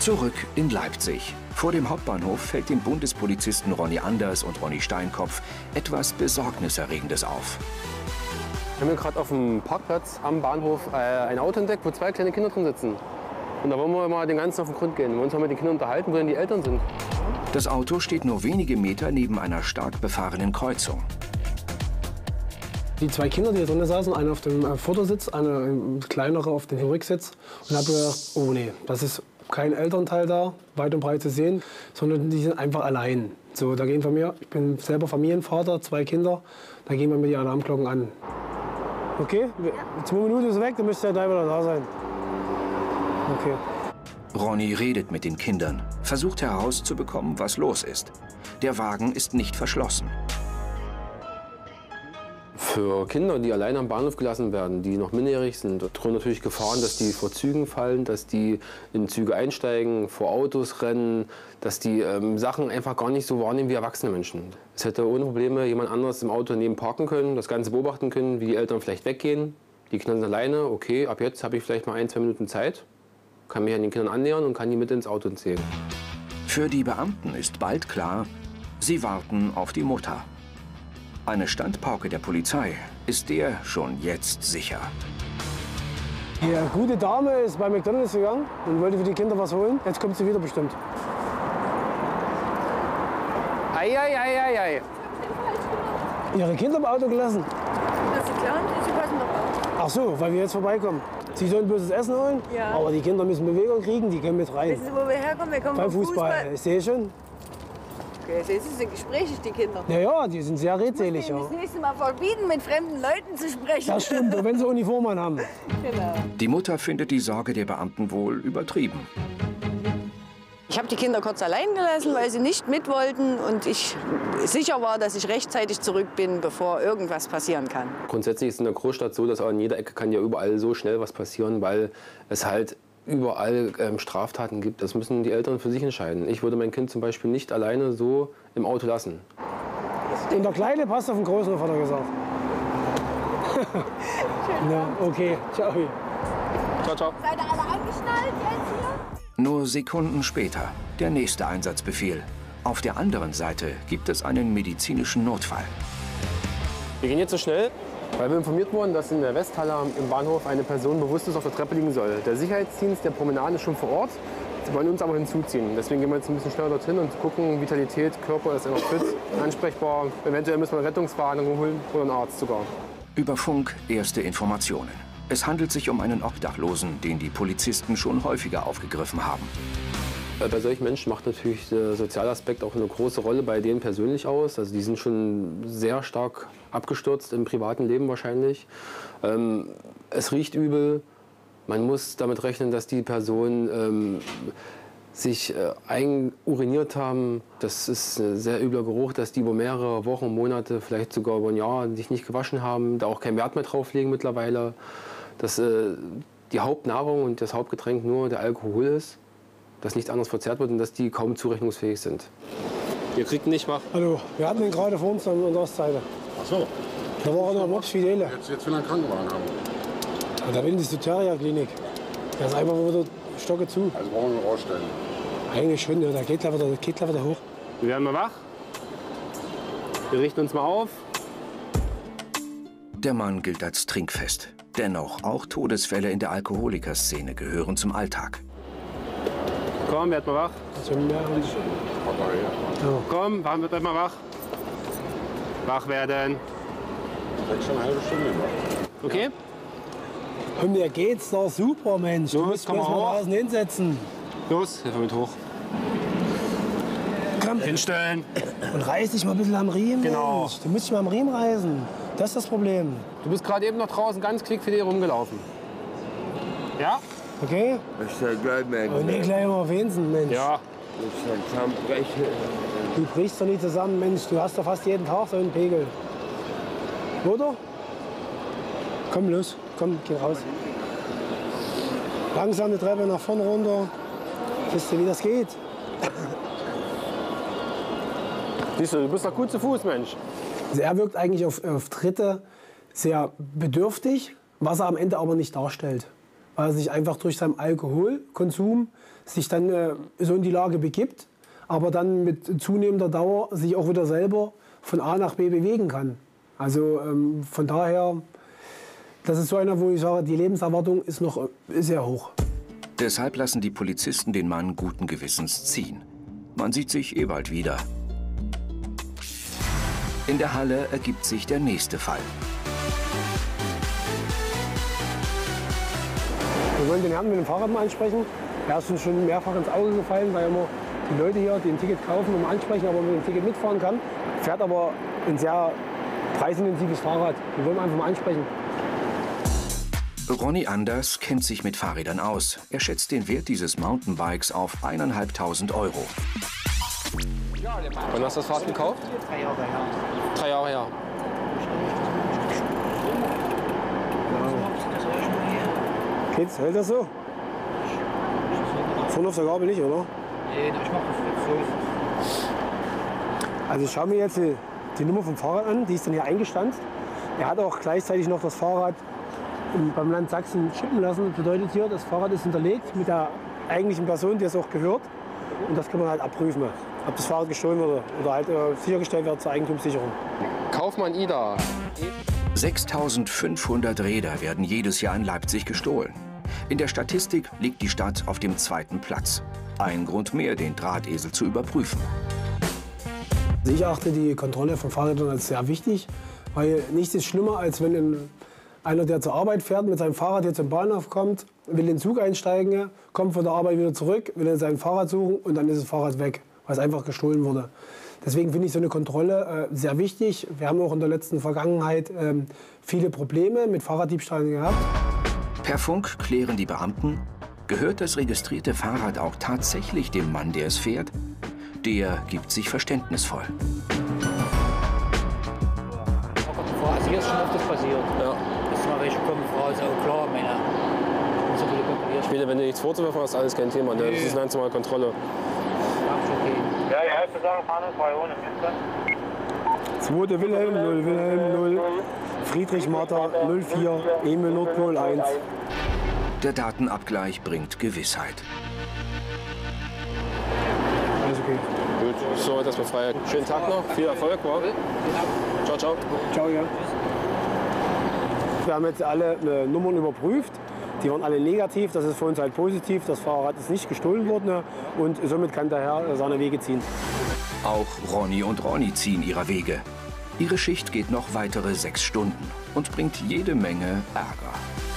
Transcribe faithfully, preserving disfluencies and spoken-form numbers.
Zurück in Leipzig. Vor dem Hauptbahnhof fällt den Bundespolizisten Ronny Anders und Ronny Steinkopf etwas Besorgniserregendes auf. Wir haben hier gerade auf dem Parkplatz am Bahnhof äh, ein Auto entdeckt, wo zwei kleine Kinder drin sitzen. Und da wollen wir mal den Ganzen auf den Grund gehen. Wir wollen uns mal mit den Kindern unterhalten, wo denn die Eltern sind. Das Auto steht nur wenige Meter neben einer stark befahrenen Kreuzung. Die zwei Kinder, die hier drin saßen, einer auf dem äh, Vordersitz, eine äh, kleinere auf dem Rücksitz. Und habe gedacht, oh nee, das ist kein Elternteil da, weit und breit zu sehen, sondern die sind einfach allein. So, da gehen von mir, ich bin selber Familienvater, zwei Kinder, da gehen wir mit die Alarmglocken an. Okay, zwei Minuten ist weg, dann müsst ihr gleich wieder da sein. Okay. Ronny redet mit den Kindern, versucht herauszubekommen, was los ist. Der Wagen ist nicht verschlossen. Für Kinder, die allein am Bahnhof gelassen werden, die noch minderjährig sind, drohen natürlich Gefahren, dass die vor Zügen fallen, dass die in Züge einsteigen, vor Autos rennen, dass die ähm, Sachen einfach gar nicht so wahrnehmen wie erwachsene Menschen. Es hätte ohne Probleme jemand anderes im Auto neben parken können, das Ganze beobachten können, wie die Eltern vielleicht weggehen. Die Kinder sind alleine, okay, ab jetzt habe ich vielleicht mal ein, zwei Minuten Zeit, kann mich an den Kindern annähern und kann die mit ins Auto ziehen. Für die Beamten ist bald klar, sie warten auf die Mutter. Eine Standpauke der Polizei ist der schon jetzt sicher. Die gute Dame ist bei McDonald's gegangen und wollte für die Kinder was holen. Jetzt kommt sie wieder bestimmt. Ei, ei, ei, ei, ei. Ihre Kinder im Auto gelassen? Das ist klar, sie passen doch auf. Ach so, weil wir jetzt vorbeikommen. Sie sollen bloß das Essen holen, ja. Aber die Kinder müssen Bewegung kriegen, die können mit rein. Wissen Sie, wo wir herkommen? Wir kommen Beim vom Fußball. Fußball. Ich sehe schon. Okay, Sie sind gesprächig, die Kinder. Ja, ja, die sind sehr redselig. Ich muss Ihnen das nächste Mal verbieten, mit fremden Leuten zu sprechen. Das stimmt, und wenn sie Uniformen haben. Genau. Die Mutter findet die Sorge der Beamten wohl übertrieben. Ich habe die Kinder kurz allein gelassen, weil sie nicht mit wollten und ich sicher war, dass ich rechtzeitig zurück bin, bevor irgendwas passieren kann. Grundsätzlich ist es in der Großstadt so, dass an jeder Ecke kann ja überall so schnell was passieren, weil es halt überall ähm, Straftaten gibt. Das müssen die Eltern für sich entscheiden. Ich würde mein Kind zum Beispiel nicht alleine so im Auto lassen. Und der Kleine passt auf den Großen, hat er gesagt. Ja, okay, ciao. Ciao, ciao. Seid ihr alle angeschnallt jetzt hier? Nur Sekunden später der nächste Einsatzbefehl. Auf der anderen Seite gibt es einen medizinischen Notfall. Wir gehen jetzt so schnell, weil wir informiert wurden, dass in der Westhalle im Bahnhof eine Person bewusstlos auf der Treppe liegen soll. Der Sicherheitsdienst der Promenade ist schon vor Ort. Sie wollen uns aber hinzuziehen. Deswegen gehen wir jetzt ein bisschen schneller dorthin und gucken, Vitalität, Körper, ist er noch fit, ansprechbar. Eventuell müssen wir einen Rettungswagen holen oder einen Arzt sogar. Über Funk erste Informationen. Es handelt sich um einen Obdachlosen, den die Polizisten schon häufiger aufgegriffen haben. Bei solchen Menschen macht natürlich der soziale Aspekt auch eine große Rolle bei denen persönlich aus. Also die sind schon sehr stark abgestürzt im privaten Leben wahrscheinlich. Ähm, es riecht übel. Man muss damit rechnen, dass die Personen ähm, sich äh, einuriniert haben. Das ist ein sehr übler Geruch, dass die über mehrere Wochen, Monate, vielleicht sogar über ein Jahr sich nicht gewaschen haben, da auch keinen Wert mehr drauf legen mittlerweile. Dass äh, die Hauptnahrung und das Hauptgetränk nur der Alkohol ist, dass nichts anderes verzehrt wird und dass die kaum zurechnungsfähig sind. Ihr kriegt nicht wach. Hallo, wir hatten ihn gerade vor uns an der Ostseite. Ach so. Da war er noch Mops Fidele. Jetzt, jetzt will er einen Krankenwagen haben. Ja, da bin ich die Terrier-Klinik. Der ist einfach wieder Stocke zu. Also brauchen wir ihn rausstellen. Eigentlich schon, ja, der geht gleich wieder, geht gleich wieder hoch. Wir werden mal wach. Wir richten uns mal auf. Der Mann gilt als trinkfest. Dennoch, auch Todesfälle in der Alkoholikerszene gehören zum Alltag. Komm, werd mal wach. Also mehr und Ja. Komm, warum wird mal wach? Wach werden. Vielleicht schon eine halbe Stunde. Okay? Und mir geht's doch super, Mensch. Du Los, musst komm bloß mal mal hoch. draußen hinsetzen. Los, hilf mir mit hoch. Komm. Hinstellen. Und reiß dich mal ein bisschen am Riemen. Genau. Mensch. Du musst dich mal am Riemen reißen. Das ist das Problem. Du bist gerade eben noch draußen ganz klickfidel rumgelaufen. Ja? Okay? Ich soll gleich merken. Und nicht gleich mal auf Hinsen, Mensch. Ja. Ich soll zusammenbrechen. Du brichst doch nicht zusammen, Mensch. Du hast doch fast jeden Tag so einen Pegel. Oder? Komm, los. Komm, geh raus. Langsam die Treppe nach vorne runter. Wisst ihr, wie das geht? Siehst du, du bist doch gut zu Fuß, Mensch. Also er wirkt eigentlich auf, auf Dritte sehr bedürftig, was er am Ende aber nicht darstellt. weil er sich einfach durch seinen Alkoholkonsum sich dann äh, so in die Lage begibt, aber dann mit zunehmender Dauer sich auch wieder selber von A nach B bewegen kann. Also ähm, von daher, das ist so einer, wo ich sage, die Lebenserwartung ist noch äh, sehr hoch. Deshalb lassen die Polizisten den Mann guten Gewissens ziehen. Man sieht sich eh bald wieder. In der Halle ergibt sich der nächste Fall. Wir wollen den Herrn mit dem Fahrrad mal ansprechen. Er ist uns schon mehrfach ins Auge gefallen, weil immer die Leute hier, die ein Ticket kaufen, um ansprechen, aber mit dem Ticket mitfahren kann. Fährt aber ein sehr preisintensives Fahrrad. Wir wollen ihn einfach mal ansprechen. Ronny Anders kennt sich mit Fahrrädern aus. Er schätzt den Wert dieses Mountainbikes auf eineinhalbtausend Euro. Wann hast du das Fahrrad gekauft? Drei Jahre her. Drei Jahre her. Geht's? Hält das so? Vorne auf der Gabel nicht, oder? Nee, ich mach das jetzt so. Also ich schaue mir jetzt die, die Nummer vom Fahrrad an, die ist dann hier eingestanzt. Er hat auch gleichzeitig noch das Fahrrad beim Land Sachsen chippen lassen. Das bedeutet hier, das Fahrrad ist hinterlegt mit der eigentlichen Person, die es auch gehört. Und das kann man halt abprüfen, ob das Fahrrad gestohlen wurde oder halt äh, sichergestellt wird zur Eigentumssicherung. Kaufmann Ida. sechstausendfünfhundert Räder werden jedes Jahr in Leipzig gestohlen. In der Statistik liegt die Stadt auf dem zweiten Platz. Ein Grund mehr, den Drahtesel zu überprüfen. Ich achte die Kontrolle von Fahrrädern als sehr wichtig, weil nichts ist schlimmer, als wenn ein, einer, der zur Arbeit fährt, mit seinem Fahrrad hier zum Bahnhof kommt, will in den Zug einsteigen, kommt von der Arbeit wieder zurück, will sein Fahrrad suchen und dann ist das Fahrrad weg, weil es einfach gestohlen wurde. Deswegen finde ich so eine Kontrolle äh, sehr wichtig. Wir haben auch in der letzten Vergangenheit äh, viele Probleme mit Fahrraddiebstählen gehabt. Per Funk klären die Beamten, gehört das registrierte Fahrrad auch tatsächlich dem Mann, der es fährt? Der gibt sich verständnisvoll. Also hier ist schon öfters passiert. Ja. Dass mal welche kommen, Frau ist auch klar, meine. Muss ein bisschen kontrolliert. Später, wenn du nichts vorzuwerfen hast, alles kein Thema. Ne? Das ist eine ganz normale Kontrolle. Okay. Ja, die Hälfte sagen, fahren zwei ohne Münster. Zweite Wilhelm, null Wilhelm, null. Friedrich Martha, null vier, Emil Nordpol, eins. Der Datenabgleich bringt Gewissheit. Alles okay. Gut, so, das befreit. Schönen Tag noch, viel Erfolg. Wow. Ciao, ciao. Ciao, ja. Wir haben jetzt alle äh, Nummern überprüft. Die waren alle negativ, das ist für uns halt positiv. Das Fahrrad ist nicht gestohlen worden und somit kann der Herr seine Wege ziehen. Auch Ronny und Ronny ziehen ihrer Wege. Ihre Schicht geht noch weitere sechs Stunden und bringt jede Menge Ärger.